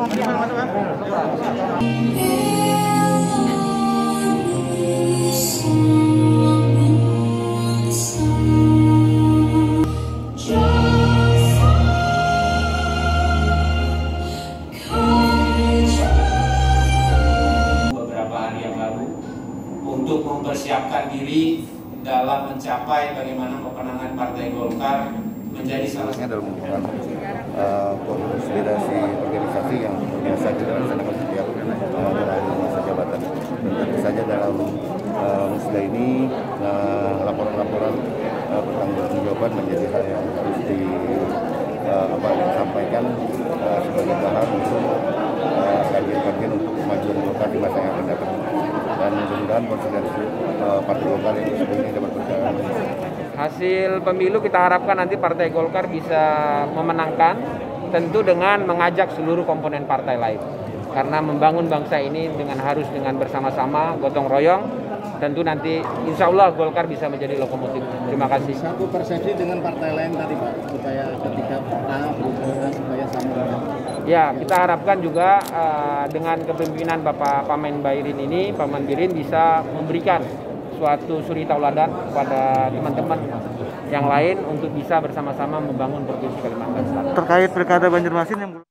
untuk mempersiapkan diri dalam mencapai bagaimana pemenangan Partai Golkar menjadi salah satu konsolidasi organisasi yang biasa dilaksanakan setiap berakhir masa jabatan. Dan tentu saja dalam musda ini laporan-laporan pertanggungjawaban menjadi hal yang harus disampaikan sebagai bahan untuk kajian-kajian untuk kemajuan Golkar di masa yang akan datang. Dan mudah-mudahan konsolidasi Partai Golkar yang ini dapat berjalan. Hasil pemilu kita harapkan nanti Partai Golkar bisa memenangkan, tentu dengan mengajak seluruh komponen partai lain. Karena membangun bangsa ini harus dengan bersama-sama, gotong royong, tentu nanti insya Allah Golkar bisa menjadi lokomotif. Terima kasih. Satu persepsi dengan partai lain tadi Pak, supaya ketika berusaha supaya sama. Ya, kita harapkan juga dengan kepemimpinan Bapak Pamen Bairin ini, Pak Mandirin bisa memberikan suatu suri tauladan kepada teman-teman yang lain untuk bisa bersama-sama membangun Provinsi Kalimantan Selatan. Terkait Pilkada Banjarmasin yang